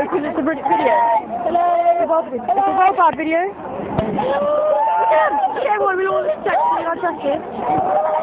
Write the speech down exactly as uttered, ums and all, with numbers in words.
because it's a British video. Hello. It's a well bad video. Look at him. Look at everyone. We all look sexy and attractive.